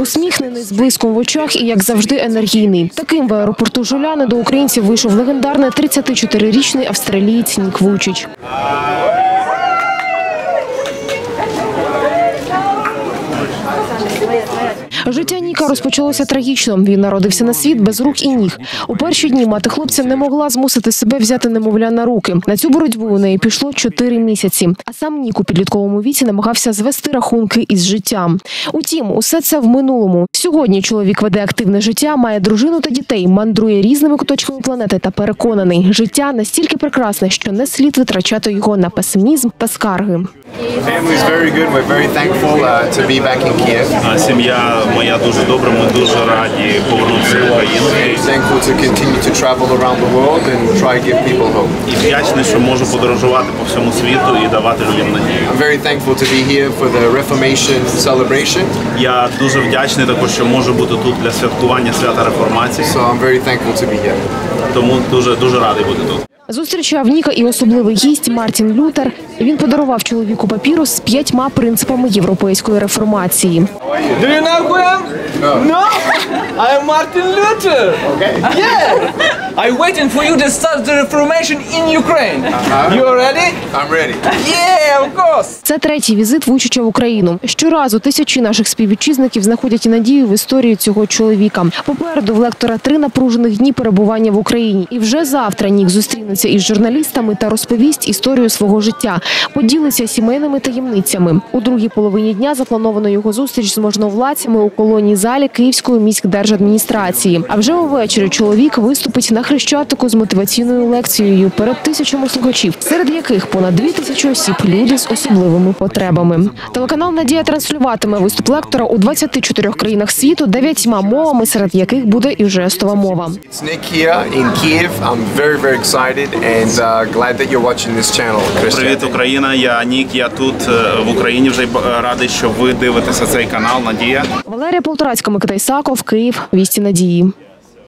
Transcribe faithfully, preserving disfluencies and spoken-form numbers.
Усміхнений, з блиском в очах і, як завжди, енергійний. Таким в аеропорту Жуляни до українців вийшов легендарний тридцятичотирирічний австралієць Нік Вуйчич. Життя Ніка розпочалося трагічно. Він народився на світ без рук і ніг. У перші дні мати хлопця не могла змусити себе взяти немовля на руки. На цю боротьбу у неї пішло чотири місяці. А сам Нік у підлітковому віці намагався звести рахунки із життям. Утім, усе це в минулому. Сьогодні чоловік веде активне життя, має дружину та дітей, мандрує різними куточками планети та переконаний, життя настільки прекрасне, що не слід витрачати його на песимізм та скарги. Сім'я моя дуже добра, ми дуже раді повернутися в Україну. І вдячний, що можу подорожувати по всьому світу і давати людям надію. Я дуже вдячний також, що можу бути тут для святкування свята Реформації. Тому дуже, дуже радий бути тут. Зустрічав Ніка і особливий гість Мартін Лютер. Він подарував чоловіку папірус з п'ятьма принципами європейської реформації. Do you know who I am? No. No? I am Martin Luther. Okay. Yeah. I'm waiting for you to start the reformation in Ukraine. Uh-huh. You are ready? I'm ready. Yeah, of course. Це третій візит Вуйчича в Україну. Щоразу тисячі наших співвітчизників знаходять надію в історію цього чоловіка. Попереду в лектора три напружених дні перебування в Україні. І вже завтра Нік зустрінеться із журналістами та розповість історію свого життя. Поділиться сімейними таємницями. У другій половині дня заплановано його зустріч з можновладцями у колонній залі Київської міськдержадміністрації. А вже увечері чоловік виступить на Хрещатику з мотиваційною лекцією перед тисячами слухачів, серед яких понад дві тисячі осіб – люди з особливими потребами. Телеканал «Надія» транслюватиме виступ лектора у двадцяти чотирьох країнах світу, дев'ятьма мовами, серед яких буде і жестова мова. Привіт, Україна, я Нік, я тут в Україні, вже радий, що ви дивитеся цей канал «Надія». Валерія Полторацька, Микита Ісаков, Київ, Вісті Надії.